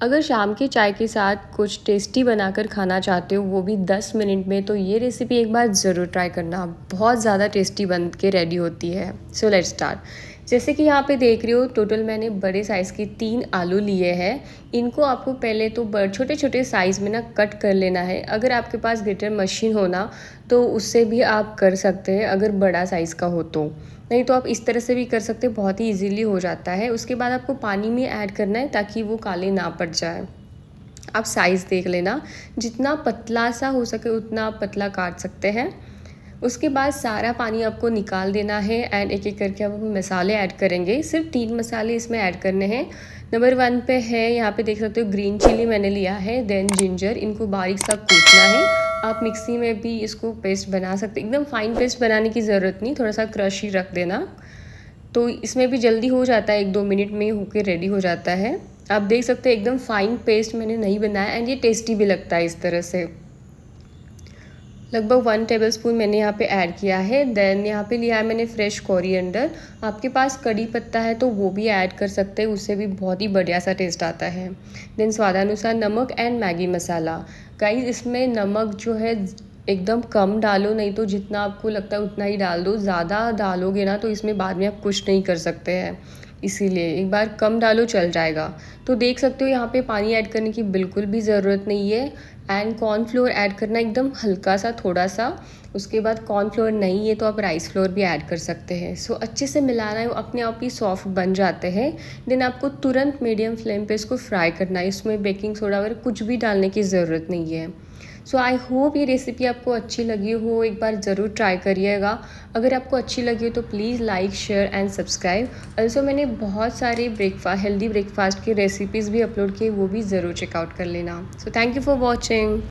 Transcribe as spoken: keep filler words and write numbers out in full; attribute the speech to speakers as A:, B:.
A: अगर शाम की चाय के साथ कुछ टेस्टी बनाकर खाना चाहते हो वो भी दस मिनट में, तो ये रेसिपी एक बार ज़रूर ट्राई करना। बहुत ज़्यादा टेस्टी बन के रेडी होती है। So let's start. जैसे कि यहाँ पे देख रहे हो, टोटल मैंने बड़े साइज़ के तीन आलू लिए हैं। इनको आपको पहले तो बड़ छोटे छोटे साइज़ में ना कट कर लेना है। अगर आपके पास ग्रेटर मशीन हो ना तो उससे भी आप कर सकते हैं, अगर बड़ा साइज़ का हो तो। नहीं तो आप इस तरह से भी कर सकते हैं, बहुत ही इजीली हो जाता है। उसके बाद आपको पानी में ऐड करना है ताकि वो काले ना पड़ जाए। आप साइज़ देख लेना, जितना पतला सा हो सके उतना आप पतला काट सकते हैं। उसके बाद सारा पानी आपको निकाल देना है एंड एक एक करके अब हम मसाले ऐड करेंगे। सिर्फ तीन मसाले इसमें ऐड करने हैं। नंबर वन पे है, यहाँ पे देख सकते हो ग्रीन चिली मैंने लिया है, देन जिंजर। इनको बारीक सा कूटना है। आप मिक्सी में भी इसको पेस्ट बना सकते, एकदम फाइन पेस्ट बनाने की ज़रूरत नहीं, थोड़ा सा क्रश ही रख देना। तो इसमें भी जल्दी हो जाता है, एक दो मिनट में होके रेडी हो जाता है। आप देख सकते हैं एकदम फाइन पेस्ट मैंने नहीं बनाया एंड ये टेस्टी भी लगता है इस तरह से। लगभग वन टेबलस्पून मैंने यहाँ पे ऐड किया है। देन यहाँ पे लिया है मैंने फ्रेश कोरिएंडर। आपके पास कड़ी पत्ता है तो वो भी ऐड कर सकते हैं, उससे भी बहुत ही बढ़िया सा टेस्ट आता है। देन स्वादानुसार नमक एंड मैगी मसाला। गाइस, इसमें नमक जो है एकदम कम डालो, नहीं तो जितना आपको लगता है उतना ही डाल दो। ज़्यादा डालोगे ना तो इसमें बाद में आप कुछ नहीं कर सकते हैं, इसीलिए एक बार कम डालो चल जाएगा। तो देख सकते हो यहाँ पे पानी ऐड करने की बिल्कुल भी ज़रूरत नहीं है। एंड कॉर्नफ्लोर ऐड करना एकदम हल्का सा, थोड़ा सा। उसके बाद कॉर्नफ्लोर नहीं है तो आप राइस फ्लोर भी ऐड कर सकते हैं। सो अच्छे से मिलाना है, अपने आप ही सॉफ्ट बन जाते हैं। देन आपको तुरंत मीडियम फ्लेम पे इसको फ्राई करना है। इसमें बेकिंग सोडा वगैरह कुछ भी डालने की ज़रूरत नहीं है। सो आई होप ये रेसिपी आपको अच्छी लगी हो, एक बार ज़रूर ट्राई करिएगा। अगर आपको अच्छी लगी हो तो please like share and subscribe. Also मैंने बहुत सारे ब्रेकफास्ट हेल्दी ब्रेकफास्ट की रेसिपीज़ भी अपलोड किए, वो भी ज़रूर चेकआउट कर लेना। So thank you for watching.